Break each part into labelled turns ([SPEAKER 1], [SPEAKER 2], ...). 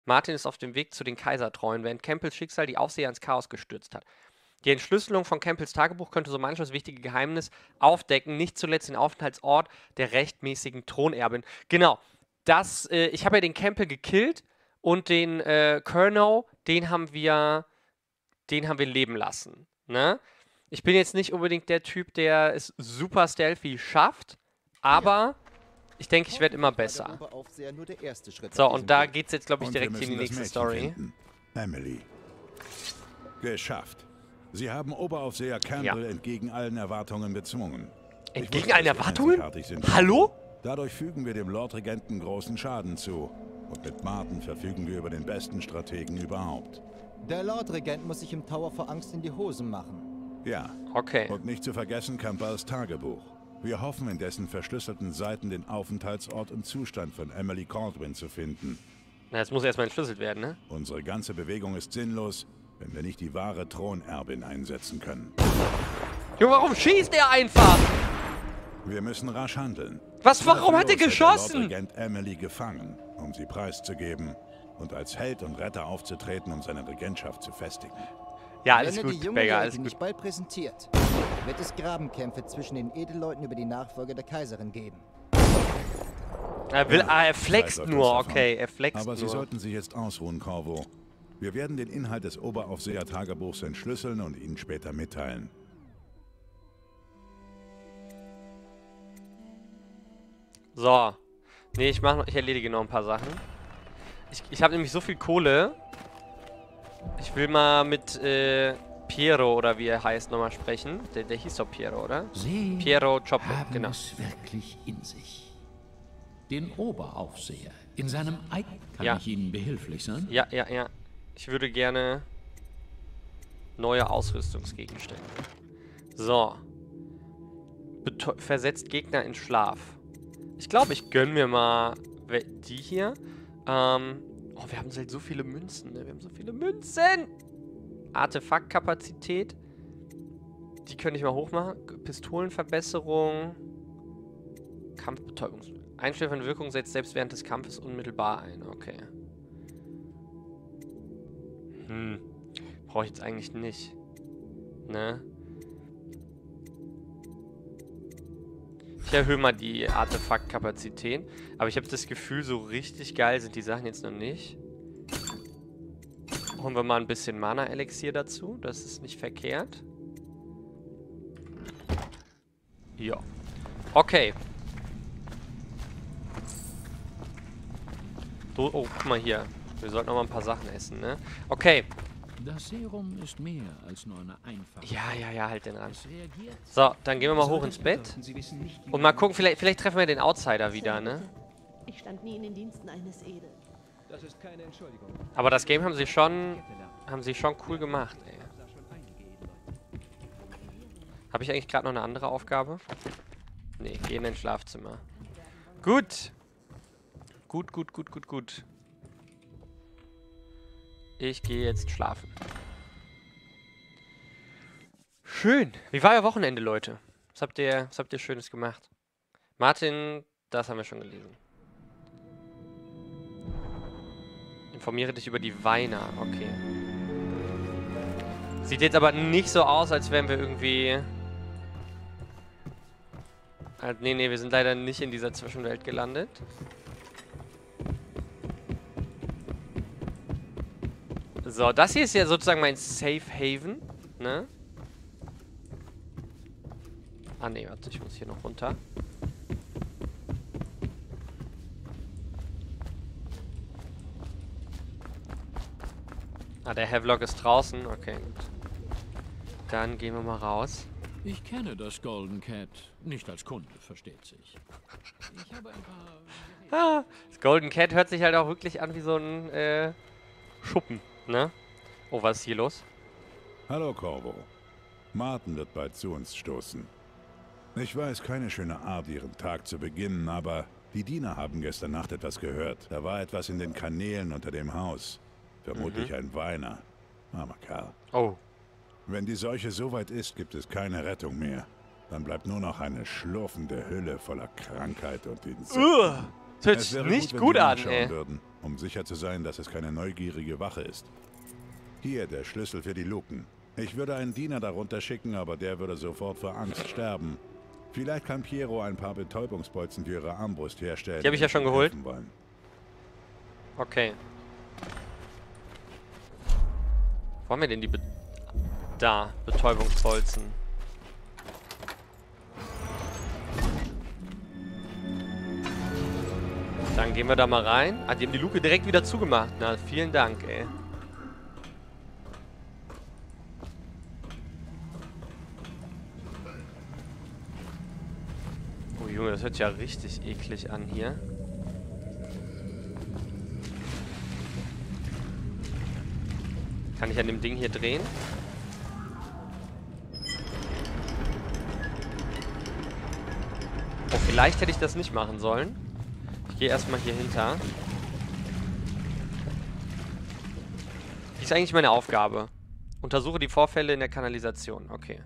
[SPEAKER 1] Martin ist auf dem Weg zu den Kaisertreuen, während Campbells Schicksal die Aufseher ins Chaos gestürzt hat. Die Entschlüsselung von Campbells Tagebuch könnte so manches wichtige Geheimnis aufdecken, nicht zuletzt den Aufenthaltsort der rechtmäßigen Thronerbin. Genau, ich habe ja den Campbell gekillt und den Colonel, den haben wir leben lassen. Ne? Ich bin jetzt nicht unbedingt der Typ, der es super stealthy schafft, aber ich denke, ich werde immer besser. So, und da geht's jetzt, glaube ich, direkt in die nächste Story.
[SPEAKER 2] Emily. Geschafft. Sie haben Oberaufseher Campbell entgegen allen Erwartungen bezwungen.
[SPEAKER 1] Entgegen allen Erwartungen? Hallo?
[SPEAKER 2] Dadurch fügen wir dem Lordregenten großen Schaden zu. Und mit Martin verfügen wir über den besten Strategen überhaupt.
[SPEAKER 3] Der Lordregent muss sich im Tower vor Angst in die Hosen machen.
[SPEAKER 2] Ja.
[SPEAKER 1] Okay.
[SPEAKER 2] Und nicht zu vergessen Campbells Tagebuch. Wir hoffen, in dessen verschlüsselten Seiten den Aufenthaltsort und Zustand von Emily Caldwin zu finden.
[SPEAKER 1] Na, jetzt muss erstmal entschlüsselt werden, ne?
[SPEAKER 2] Unsere ganze Bewegung ist sinnlos, wenn wir nicht die wahre Thronerbin einsetzen können.
[SPEAKER 1] Jo, warum schießt er einfach?
[SPEAKER 2] Wir müssen rasch handeln.
[SPEAKER 1] Warum hat er geschossen?
[SPEAKER 2] Der Lordregent Emily gefangen, um sie preiszugeben und als Held und Retter aufzutreten, um seine Regentschaft zu festigen.
[SPEAKER 1] Ja, alles
[SPEAKER 3] Wenn er die
[SPEAKER 1] gut,
[SPEAKER 3] junge
[SPEAKER 1] Beggar,
[SPEAKER 3] Leute
[SPEAKER 1] alles gut.
[SPEAKER 3] nicht bald präsentiert, wird es Grabenkämpfe zwischen den Edelleuten über die Nachfolge der Kaiserin geben.
[SPEAKER 1] Er flext
[SPEAKER 2] Zeit
[SPEAKER 1] nur,
[SPEAKER 2] läuft
[SPEAKER 1] okay, er flext
[SPEAKER 2] Aber
[SPEAKER 1] nur.
[SPEAKER 2] Sie sollten sich jetzt ausruhen, Corvo. Wir werden den Inhalt des Oberaufseher-Tagebuchs entschlüsseln und Ihnen später mitteilen.
[SPEAKER 1] So. Nee, ich erledige noch ein paar Sachen. Ich habe nämlich so viel Kohle. Ich will mal mit Piero, oder wie er heißt, nochmal sprechen. Der hieß doch Piero, oder?
[SPEAKER 4] Sie
[SPEAKER 1] Piero Choppe,
[SPEAKER 4] haben
[SPEAKER 1] genau.
[SPEAKER 4] es wirklich in sich. Den Oberaufseher in seinem Eid kann
[SPEAKER 1] Ja.
[SPEAKER 4] ich Ihnen behilflich sein?
[SPEAKER 1] Ja. Ich würde gerne neue Ausrüstungsgegenstände. So. Versetzt Gegner in Schlaf. Ich glaube, ich gönne mir mal die hier. Oh, wir haben halt so viele Münzen, ne? Wir haben so viele Münzen! Artefaktkapazität. Die könnte ich mal hochmachen. Pistolenverbesserung. Kampfbetäubung. Einstellen von Wirkung setzt selbst während des Kampfes unmittelbar ein. Okay. Brauche ich jetzt eigentlich nicht. Ne? Ich erhöhe mal die Artefaktkapazität. Aber ich habe das Gefühl, so richtig geil sind die Sachen jetzt noch nicht. Holen wir mal ein bisschen Mana-Elixier dazu. Das ist nicht verkehrt. Ja. Okay. So, oh, guck mal hier. Wir sollten noch mal ein paar Sachen essen, ne? Okay.
[SPEAKER 4] Das Serum ist mehr als nur eine einfache...
[SPEAKER 1] Ja, halt den ran.
[SPEAKER 4] Es reagiert.
[SPEAKER 1] So, dann gehen wir mal hoch ins Bett. Und mal gucken, vielleicht treffen wir den Outsider wieder, ne?
[SPEAKER 5] Ich stand nie in den Diensten eines Edel.
[SPEAKER 6] Das ist keine Entschuldigung.
[SPEAKER 1] Aber das Game haben sie schon cool gemacht, ey. Habe ich eigentlich gerade noch eine andere Aufgabe? Nee, geh in dein Schlafzimmer. Gut. Gut. Ich gehe jetzt schlafen. Schön. Wie war Ihr Wochenende, Leute? Was habt ihr Schönes gemacht? Martin, das haben wir schon gelesen. Informiere dich über die Weiner. Okay. Sieht jetzt aber nicht so aus, als wären wir irgendwie... Nee, wir sind leider nicht in dieser Zwischenwelt gelandet. So, das hier ist ja sozusagen mein Safe Haven, ne? Ah, ne, warte, ich muss hier noch runter. Ah, der Havelock ist draußen. Okay, gut. Dann gehen wir mal raus.
[SPEAKER 4] Ich kenne das Golden Cat. Nicht als Kunde, versteht sich. Ich habe ein paar...
[SPEAKER 1] Das Golden Cat hört sich halt auch wirklich an wie so ein Schuppen, ne? Oh, was ist hier los?
[SPEAKER 2] Hallo, Corvo. Martin wird bald zu uns stoßen. Ich weiß, keine schöne Art, ihren Tag zu beginnen, aber die Diener haben gestern Nacht etwas gehört. Da war etwas in den Kanälen unter dem Haus. Vermutlich ein Weiner. Armer Kerl.
[SPEAKER 1] Oh.
[SPEAKER 2] Wenn die Seuche so weit ist, gibt es keine Rettung mehr. Dann bleibt nur noch eine schlurfende Hülle voller Krankheit und Insekten.
[SPEAKER 1] Das hört
[SPEAKER 2] Es
[SPEAKER 1] sich
[SPEAKER 2] wäre
[SPEAKER 1] nicht
[SPEAKER 2] wenn
[SPEAKER 1] gut
[SPEAKER 2] Sie
[SPEAKER 1] an,
[SPEAKER 2] nachschauen
[SPEAKER 1] ey.
[SPEAKER 2] würden um sicher zu sein, dass es keine neugierige Wache ist. Hier der Schlüssel für die Luken. Ich würde einen Diener darunter schicken, aber der würde sofort vor Angst sterben. Vielleicht kann Piero ein paar Betäubungsbolzen für ihre Armbrust herstellen.
[SPEAKER 1] Die habe ich ja schon geholt.
[SPEAKER 2] Wollen.
[SPEAKER 1] Okay. Wo haben wir denn die Betäubungsbolzen? Dann gehen wir da mal rein. Ah, die haben die Luke direkt wieder zugemacht. Na, vielen Dank, ey. Oh Junge, das hört sich ja richtig eklig an hier. Kann ich an dem Ding hier drehen? Oh, vielleicht hätte ich das nicht machen sollen. Ich gehe erstmal hier hinter. Wie ist eigentlich meine Aufgabe? Untersuche die Vorfälle in der Kanalisation. Okay.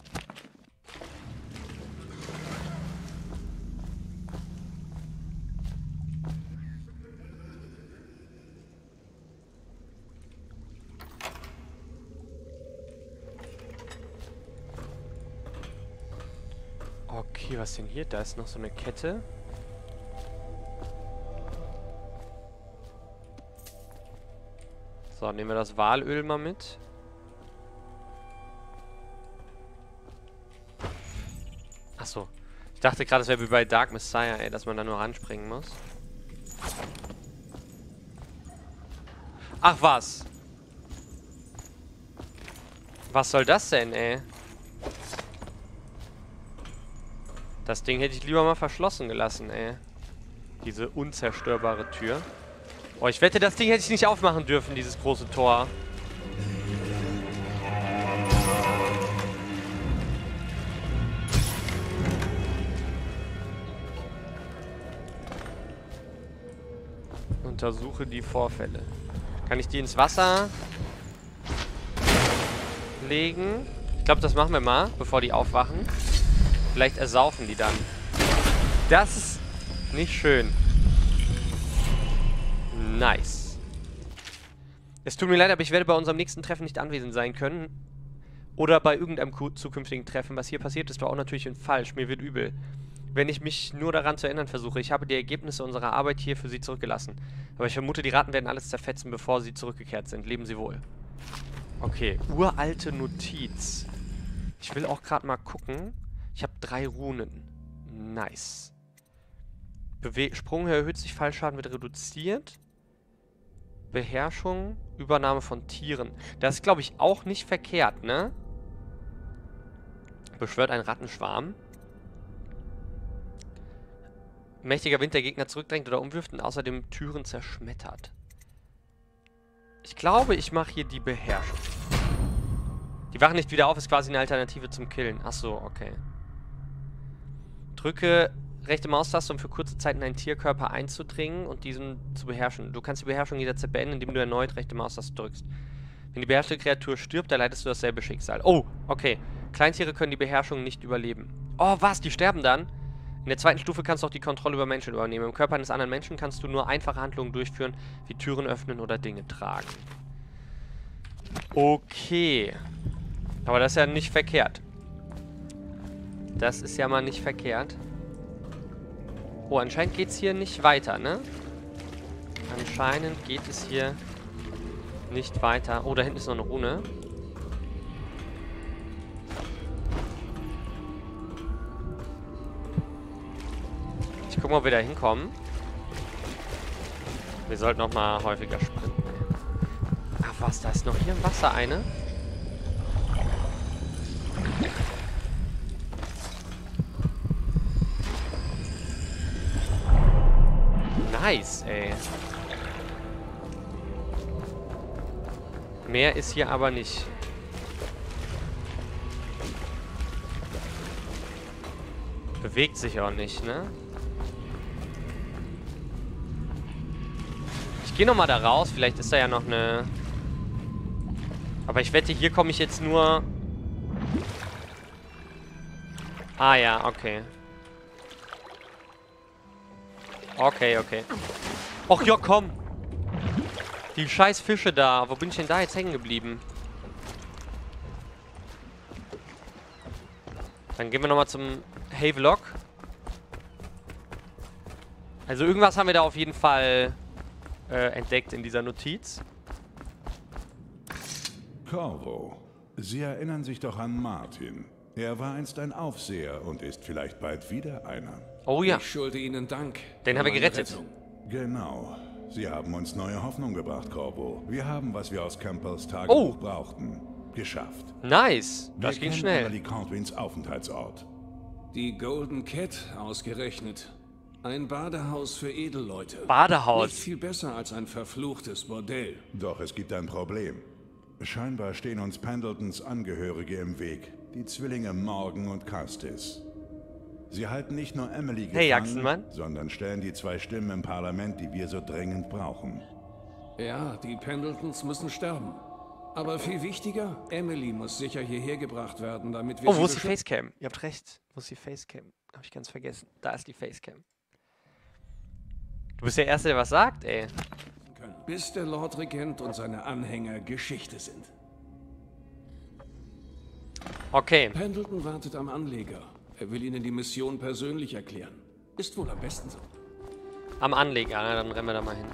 [SPEAKER 1] Okay, was denn hier? Da ist noch so eine Kette. So, nehmen wir das Walöl mal mit. Achso. Ich dachte gerade, es wäre wie bei Dark Messiah, ey, dass man da nur ranspringen muss. Ach, was? Was soll das denn, ey? Das Ding hätte ich lieber mal verschlossen gelassen, ey. Diese unzerstörbare Tür. Oh, ich wette, das Ding hätte ich nicht aufmachen dürfen, dieses große Tor. Untersuche die Vorfälle. Kann ich die ins Wasser legen? Ich glaube, das machen wir mal, bevor die aufwachen. Vielleicht ersaufen die dann. Das ist nicht schön. Nice. Es tut mir leid, aber ich werde bei unserem nächsten Treffen nicht anwesend sein können. Oder bei irgendeinem zukünftigen Treffen. Was hier passiert ist, war auch natürlich falsch. Mir wird übel. Wenn ich mich nur daran zu erinnern versuche. Ich habe die Ergebnisse unserer Arbeit hier für Sie zurückgelassen. Aber ich vermute, die Ratten werden alles zerfetzen, bevor sie zurückgekehrt sind. Leben Sie wohl. Okay, uralte Notiz. Ich will auch gerade mal gucken. Ich habe 3 Runen. Nice. Sprunghöhe erhöht sich, Fallschaden wird reduziert. Beherrschung, Übernahme von Tieren. Das ist, glaube ich, auch nicht verkehrt, ne? Beschwört ein Rattenschwarm. Mächtiger Wind, der Gegner zurückdrängt oder umwirft und außerdem Türen zerschmettert. Ich glaube, ich mache hier die Beherrschung. Die wachen nicht wieder auf, ist quasi eine Alternative zum Killen. Achso, okay. Drücke rechte Maustaste, um für kurze Zeit in einen Tierkörper einzudringen und diesen zu beherrschen. Du kannst die Beherrschung jederzeit beenden, indem du erneut rechte Maustaste drückst. Wenn die beherrschte Kreatur stirbt, erleidest du dasselbe Schicksal. Oh, okay. Kleintiere können die Beherrschung nicht überleben. Oh, was? Die sterben dann? In der zweiten Stufe kannst du auch die Kontrolle über Menschen übernehmen. Im Körper eines anderen Menschen kannst du nur einfache Handlungen durchführen, wie Türen öffnen oder Dinge tragen. Okay. Aber das ist ja nicht verkehrt. Das ist ja mal nicht verkehrt. Oh, anscheinend geht es hier nicht weiter, ne? Anscheinend geht es hier nicht weiter. Oh, da hinten ist noch eine Rune. Ich gucke mal, ob wir da hinkommen. Wir sollten noch mal häufiger sprinten. Ach was, da ist noch hier im Wasser eine. Nice, ey. Mehr ist hier aber nicht. Bewegt sich auch nicht, ne? Ich gehe nochmal da raus. Vielleicht ist da ja noch eine... Aber ich wette, hier komme ich jetzt nur... Ah ja, okay. Okay, okay. Och ja, komm. Die scheiß Fische da. Wo bin ich denn da jetzt hängen geblieben? Dann gehen wir nochmal zum Havelock. Also irgendwas haben wir da auf jeden Fall entdeckt in dieser Notiz.
[SPEAKER 2] Corvo, Sie erinnern sich doch an Martin. Er war einst ein Aufseher und ist vielleicht bald wieder einer.
[SPEAKER 1] Oh ja,
[SPEAKER 7] Ich schulde Ihnen Dank.
[SPEAKER 1] den
[SPEAKER 7] für
[SPEAKER 1] haben wir
[SPEAKER 7] meine
[SPEAKER 1] gerettet.
[SPEAKER 7] Rettung.
[SPEAKER 2] Genau. Sie haben uns neue Hoffnung gebracht, Corvo. Wir haben, was wir aus Campbells Tagebuch brauchten. Geschafft.
[SPEAKER 1] Nice. Das
[SPEAKER 2] Wir
[SPEAKER 1] ging
[SPEAKER 2] kennen
[SPEAKER 1] schnell.
[SPEAKER 2] Emily Caldwins Aufenthaltsort.
[SPEAKER 7] Die Golden Cat ausgerechnet. Ein Badehaus für Edelleute. Nicht
[SPEAKER 1] Badehaus.
[SPEAKER 7] viel besser als ein verfluchtes Bordell.
[SPEAKER 2] Doch es gibt ein Problem. Scheinbar stehen uns Pendletons Angehörige im Weg. Die Zwillinge Morgan und Castis. Sie halten nicht nur Emily gefangen,
[SPEAKER 1] Hey, Jacksenmann.
[SPEAKER 2] sondern stellen die 2 Stimmen im Parlament, die wir so dringend brauchen.
[SPEAKER 7] Ja, die Pendletons müssen sterben. Aber viel wichtiger, Emily muss sicher hierher gebracht werden, damit wir
[SPEAKER 1] Oh, wo ist die
[SPEAKER 7] beschützen
[SPEAKER 1] Facecam? Ihr habt recht. Wo ist die Facecam? Hab ich ganz vergessen. Da ist die Facecam. Du bist der Erste, der was sagt, ey.
[SPEAKER 7] können, bis der Lord Regent und seine Anhänger Geschichte sind.
[SPEAKER 1] Okay.
[SPEAKER 7] Pendleton wartet am Anleger. Er will Ihnen die Mission persönlich erklären. Ist wohl am besten so.
[SPEAKER 1] Am Anleger. Na, dann rennen wir da mal hin.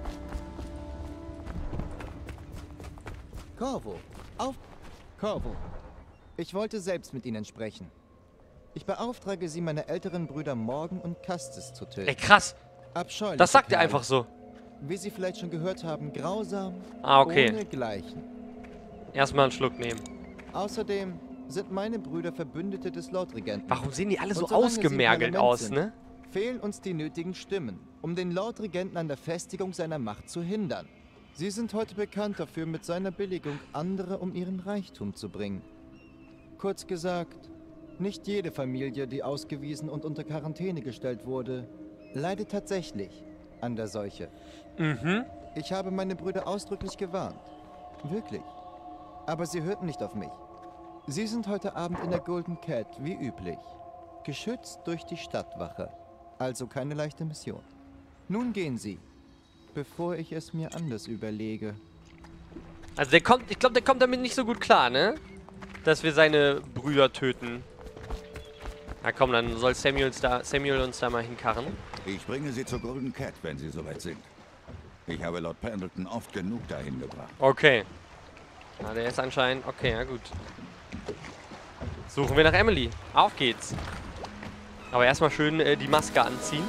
[SPEAKER 3] Corvo, Corvo, ich wollte selbst mit Ihnen sprechen. Ich beauftrage Sie, meine älteren Brüder Morgan und Castis zu töten.
[SPEAKER 1] Ey, krass.
[SPEAKER 3] Abscheuliche
[SPEAKER 1] Das sagt er
[SPEAKER 3] Kerle.
[SPEAKER 1] einfach so.
[SPEAKER 3] Wie Sie vielleicht schon gehört haben, grausam,
[SPEAKER 1] Okay.
[SPEAKER 3] ohne Gleichen.
[SPEAKER 1] Erstmal einen Schluck nehmen.
[SPEAKER 3] Außerdem sind meine Brüder Verbündete des Lordregenten.
[SPEAKER 1] Warum sehen die alle so
[SPEAKER 3] Und solange sie im
[SPEAKER 1] ausgemergelt
[SPEAKER 3] Parlament
[SPEAKER 1] aus,
[SPEAKER 3] sind,
[SPEAKER 1] ne?
[SPEAKER 3] Fehlen uns die nötigen Stimmen, um den Lordregenten an der Festigung seiner Macht zu hindern. Sie sind heute bekannt dafür, mit seiner Billigung andere um ihren Reichtum zu bringen. Kurz gesagt, nicht jede Familie, die ausgewiesen und unter Quarantäne gestellt wurde, leidet tatsächlich an der Seuche.
[SPEAKER 1] Mhm.
[SPEAKER 3] Ich habe meine Brüder ausdrücklich gewarnt. Wirklich. Aber sie hörten nicht auf mich. Sie sind heute Abend in der Golden Cat, wie üblich. Geschützt durch die Stadtwache. Also keine leichte Mission. Nun gehen Sie, bevor ich es mir anders überlege.
[SPEAKER 1] Also der kommt, ich glaube, der kommt damit nicht so gut klar, ne? Dass wir seine Brüder töten. Na komm, dann soll Samuel uns da mal hinkarren.
[SPEAKER 8] Ich bringe Sie zur Golden Cat, wenn Sie soweit sind. Ich habe Lord Pendleton oft genug dahin gebracht.
[SPEAKER 1] Okay. Na, der ist anscheinend... Okay, na gut. Suchen wir nach Emily. Auf geht's. Aber erstmal schön die Maske anziehen.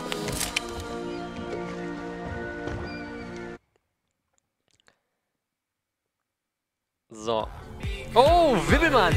[SPEAKER 1] So. Oh, Wibbelmann!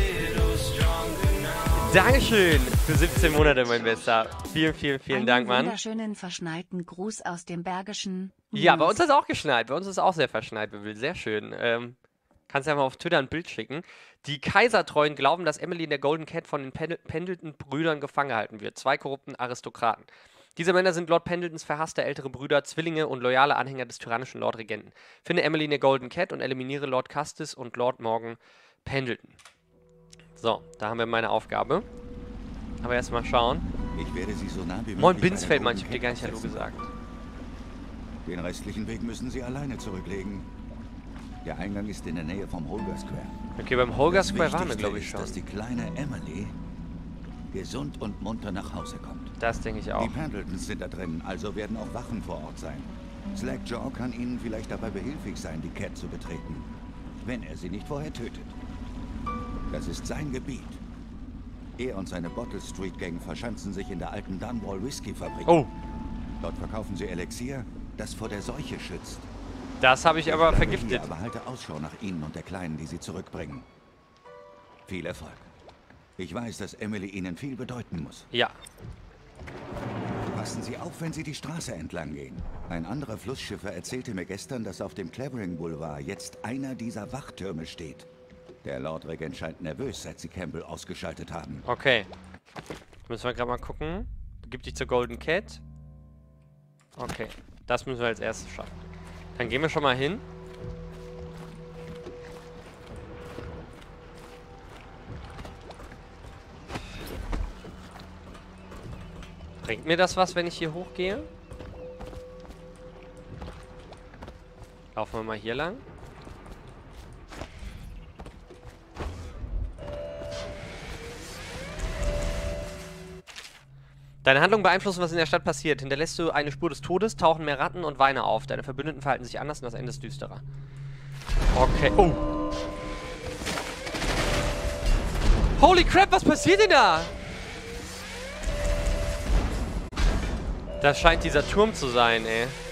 [SPEAKER 1] Dankeschön für 17 Monate, mein Bester. Vielen, vielen, vielen Dank, Mann.
[SPEAKER 9] Wunderschönen verschneiten Gruß aus dem Bergischen.
[SPEAKER 1] Ja, bei uns ist auch geschneit. Bei uns ist auch sehr verschneit, Wibbel. Sehr schön. Kannst ja mal auf Twitter ein Bild schicken. Die Kaisertreuen glauben, dass Emily in der Golden Cat von den Pendleton-Brüdern gefangen gehalten wird. 2 korrupten Aristokraten. Diese Männer sind Lord Pendletons verhasste ältere Brüder, Zwillinge und loyale Anhänger des tyrannischen Lordregenten. Finde Emily in der Golden Cat und eliminiere Lord Castis und Lord Morgan Pendleton. So, da haben wir meine Aufgabe. Aber erstmal schauen.
[SPEAKER 8] Ich werde Sie so nah wie möglich
[SPEAKER 1] Moin
[SPEAKER 8] bei der
[SPEAKER 1] Binsfeldmann, ich
[SPEAKER 8] Golden
[SPEAKER 1] hab dir gar nicht
[SPEAKER 8] Cat
[SPEAKER 1] Hallo
[SPEAKER 8] absetzen.
[SPEAKER 1] gesagt.
[SPEAKER 8] Den restlichen Weg müssen Sie alleine zurücklegen. Der Eingang ist in der Nähe vom Holger Square.
[SPEAKER 1] Okay, beim Holger
[SPEAKER 8] Das
[SPEAKER 1] Square waren wir,
[SPEAKER 8] Wichtigste
[SPEAKER 1] glaube ich,
[SPEAKER 8] ist,
[SPEAKER 1] schon.
[SPEAKER 8] dass die kleine Emily gesund und munter nach Hause kommt.
[SPEAKER 1] Das denke ich auch.
[SPEAKER 8] Die Pendletons sind da drin, also werden auch Wachen vor Ort sein. Slackjaw kann Ihnen vielleicht dabei behilflich sein, die Cat zu betreten, wenn er sie nicht vorher tötet. Das ist sein Gebiet. Er und seine Bottle Street Gang verschanzen sich in der alten Dunwall Whisky Fabrik.
[SPEAKER 1] Oh,
[SPEAKER 8] Dort verkaufen sie Elixier, das vor der Seuche schützt.
[SPEAKER 1] das habe ich aber
[SPEAKER 8] Bleibe
[SPEAKER 1] vergiftet.
[SPEAKER 8] Hier, aber halte Ausschau nach Ihnen und der Kleinen, die Sie zurückbringen. Viel Erfolg. Ich weiß, dass Emily Ihnen viel bedeuten muss.
[SPEAKER 1] Ja.
[SPEAKER 8] Passen Sie auf, wenn Sie die Straße entlang gehen. Ein anderer Flussschiffer erzählte mir gestern, dass auf dem Clavering Boulevard jetzt einer dieser Wachtürme steht. Der Lordregent scheint nervös, seit Sie Campbell ausgeschaltet haben.
[SPEAKER 1] Okay. Müssen wir gerade mal gucken. Begib dich zur Golden Cat. Okay. Das müssen wir als erstes schaffen. Dann gehen wir schon mal hin. Bringt mir das was, wenn ich hier hochgehe? Laufen wir mal hier lang. Deine Handlungen beeinflussen, was in der Stadt passiert. Hinterlässt du eine Spur des Todes, tauchen mehr Ratten und Weine auf. Deine Verbündeten verhalten sich anders und das Ende ist düsterer. Okay. Oh. Holy crap, was passiert denn da? Das scheint dieser Turm zu sein, ey.